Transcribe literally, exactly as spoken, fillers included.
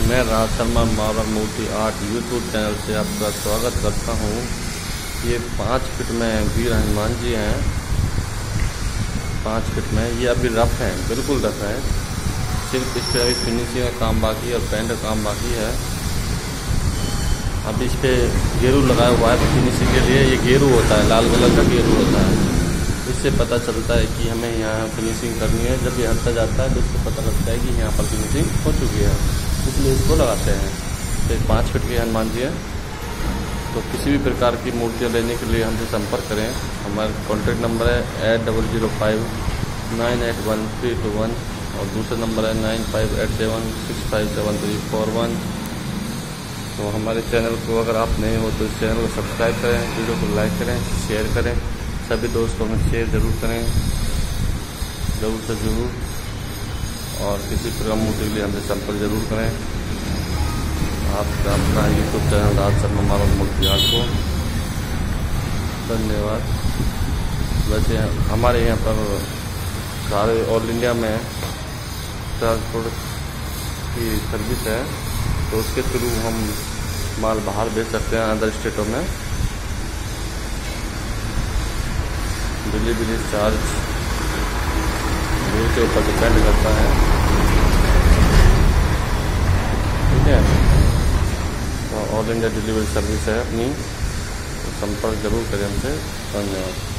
मैं Raj Sharma marble Murti art YouTube channel से आपका स्वागत करता हूँ। ये पाँच फीट में वीर हनुमान जी हैं। पाँच फीट में ये अभी रफ हैं, बिल्कुल रफ है। सिर्फ इस पर अभी फिनिशिंग का काम बाकी है और पेंट का काम बाकी है। अभी इस पर गेरू लगाया हुआ है फिनिशिंग के लिए। ये गेरू होता है, लाल कलर का गेरू होता है। इससे पता चलता है कि हमें यहाँ फिनिशिंग करनी है। जब ये हटता जाता है तो इससे पता लगता है कि यहाँ पर फिनिशिंग हो चुकी है, इसलिए इसको लगाते हैं। तो एक पाँच फीट के हनुमान जी है। तो किसी भी प्रकार की मूर्तियाँ लेने के लिए हमसे संपर्क करें। हमारा कॉन्टैक्ट नंबर है eight double zero five nine eight one three two one और दूसरा नंबर है nine five eight seven six five seven three four one. तो हमारे चैनल को अगर आप नए हो तो इस चैनल को सब्सक्राइब करें, वीडियो को लाइक करें, शेयर करें, सभी दोस्तों में शेयर ज़रूर करें, ज़रूर से ज़रूर। और किसी प्रकार मूर्ति के लिए हमसे संपर्क जरूर करें। आपका अपना YouTube channel Raj Sharma marble Murti art को धन्यवाद। वैसे हमारे यहाँ पर सारे ऑल इंडिया में ट्रांसपोर्ट की सर्विस है, तो उसके थ्रू हम माल बाहर भेज सकते हैं अदर स्टेटों में। डिलीवरी चार्ज दूर के ऊपर डिपेंड करता है, ठीक है। तो ऑल इंडिया डिलीवरी सर्विस है अपनी, तो संपर्क जरूर करें हमसे। धन्यवाद।